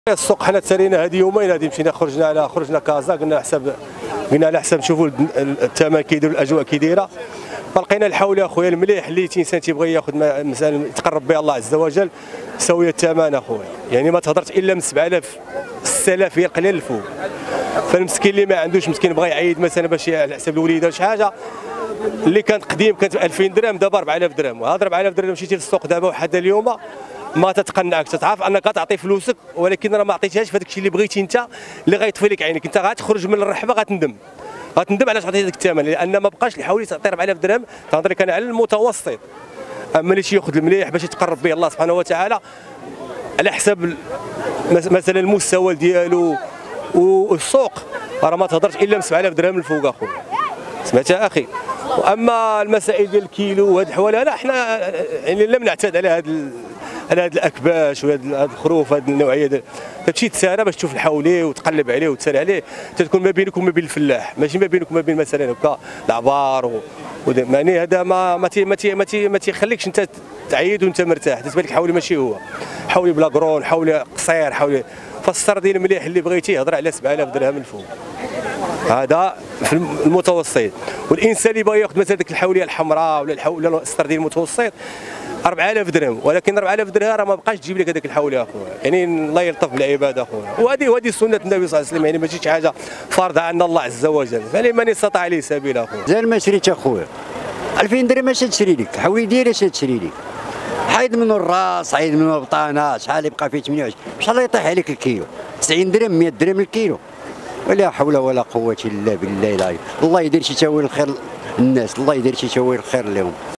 السوق حنا تسالينا هذه يومين هذه مشينا خرجنا كازا قلنا على حسب نشوفوا الثمن كيدير الاجواء كي دايره فلقينا الحول يا خويا المليح اللي الانسان تيبغي ياخذ مثلا يتقرب به الله عز وجل ساويه الثمن اخويا يعني ما تهضرش الا من 7000 6000 هي القليل الفوق فالمسكين اللي ما عندوش مسكين بغى يعيد مثلا باش على حساب الوليده ولا شي حاجه اللي كانت قديم كانت 2000 درهم دابا 4000 درهم وهذا 4000 درهم مشيتي للسوق دابا وحتى اليوم ما تتقنعك تتعرف انك تعطي فلوسك ولكن راه ما عطيتهاش في هذاك الشيء اللي بغيتي انت اللي غيطفي لك عينك انت غتخرج من الرحبه غتندم علاش عطيتي هذاك الثمن لان ما بقاش اللي حاولي تعطي 4000 درهم تهضر لك انا على المتوسط اما اللي ياخذ المليح باش يتقرب به الله سبحانه وتعالى على حساب مثلا المستوى ديالو والسوق راه ما تهضرش الا ب 7000 درهم الفوق اخويا سمعت اخي واما المسائل ديال الكيلو وهاد الحوال لا حنا يعني لم نعتاد على هاد الاكباش وهاد الخروف هاد النوعيه ديال تمشي تسارى باش تشوف الحولي وتقلب عليه وتسال عليه تكون ما بينك وما بين الفلاح ماشي ما بينك وما بين مثلا هكا العبار يعني هذا ما تيخليكش انت تعيد وانت مرتاح تبان لك حولي ماشي هو حولي بلا قرون حولي قصير حولي فالسردين مليح اللي بغيتي يهضر على 7000 درهم الفوق هذا في المتوسط والانسان اللي بغى ياخذ مثلا ديك الحوليه الحمراء ولا السردين المتوسط 4000 درهم ولكن 4000 درهم راه ما بقاش تجيب لك هذاك الحولي اخويا يعني الله يلطف بالعباد اخويا وهذه سنه النبي صلى الله عليه وسلم يعني ماشي شي حاجه فرضها عن الله عز وجل فلمن استطاع عليه سبيل اخويا زين ما شريت اخويا 2000 درهم اش تشري لك حولي ديال اش تشري لك حيد منه الراس حيد منه البطانه شحال يبقى فيه 28 ان شاء الله يطيح عليك الكيلو 90 درهم 100 درهم الكيلو ولا حول ولا قوه الا بالله العلي الله يدير شي تاويل الخير الناس الله يدير شي تاويل الخير لهم.